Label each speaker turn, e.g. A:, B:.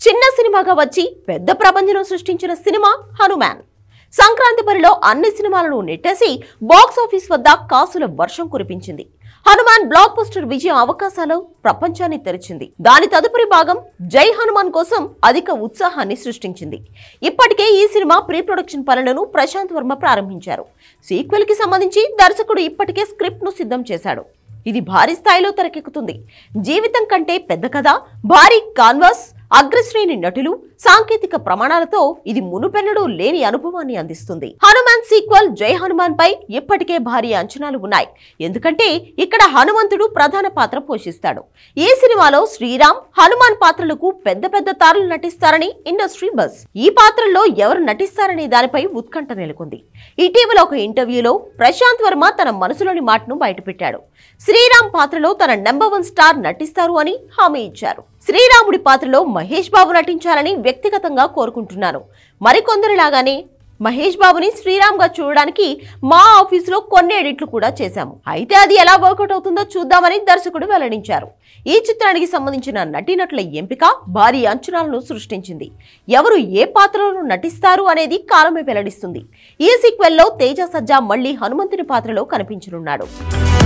A: చిన్న సినిమాగా వచ్చి పెద్ద ప్రపంచం సృష్టించిన సినిమా హనుమాన్. సంక్రాంతి బరిలో అన్ని సినిమాలను నెట్టేసి బాక్స్ ఆఫీస్ వద్ద కాసుల వర్షం కురిపించింది. హనుమాన్ బ్లాక్ బస్టర్ విజయం అవకాశాలు ప్రపంచాన్ని తెరిచింది. దాని తదుపరి భాగం జై హనుమాన్ కోసం అధిక ఉత్సాహాన్ని సృష్టించింది. ఇప్పటికే ఈ సినిమా ప్రీ ప్రొడక్షన్ పనులను ప్రశాంత్ వర్మ ప్రారంభించారు. సీక్వెల్ కి సంబంధించి దర్శకుడు ఇప్పటికే స్క్రిప్ట్ ను సిద్ధం చేశాడు. ఇది భారీ స్థాయిలో తెరకెక్కుతుంది. జీవితం కంటే పెద్ద కథ, భారీ కాన్వాస్, అగ్రశ్రేణి నటులు, సాంకేతిక ప్రమాణాలతో ఇది మునుపెన్నడూ లేని అనుభవాన్ని అందిస్తుంది. హనుమాన్ సీక్వెల్ జై హనుమాన్ పై ఇప్పటికే భారీ అంచనాలు ఉన్నాయి. ఎందుకంటే ఇక్కడ హనుమంతుడు ప్రధాన పాత్ర పోషిస్తాడు. ఈ సినిమాలో శ్రీరామ్, హనుమాన్ పాత్రలకు పెద్ద పెద్ద తారలు నటిస్తారని ఇండస్ట్రీ బజ్. ఈ పాత్రల్లో ఎవరు నటిస్తారనే దానిపై ఉత్కంఠ నెలకొంది. ఇటీవల ఒక ఇంటర్వ్యూలో ప్రశాంత్ వర్మ తన మనసులోని మాటను బయటపెట్టాడు. శ్రీరామ్ పాత్రలో తన నెంబర్ 1 స్టార్ నటిస్తారు అని హామీ ఇచ్చారు. శ్రీరాముడి పాత్రలో మహేష్ బాబు నటించాలని వ్యక్తిగతంగా కోరుకుంటున్నాను. మరికొందరిలాగానే మహేష్ బాబుని శ్రీరామ్ గా చూడడానికి మా ఆఫీసులో కొన్ని ఎడిట్లు కూడా చేశాము. అయితే అది ఎలా వర్కౌట్ అవుతుందో చూద్దామని దర్శకుడు వెల్లడించారు. ఈ చిత్రానికి సంబంధించిన నటీనటుల ఎంపిక భారీ అంచనాలను సృష్టించింది. ఎవరు ఏ పాత్రలో నటిస్తారు అనేది కాలమే వెల్లడిస్తుంది. ఈ సీక్వెల్లో తేజ సజ్జా మళ్లీ హనుమంతుని పాత్రలో కనిపించనున్నాడు.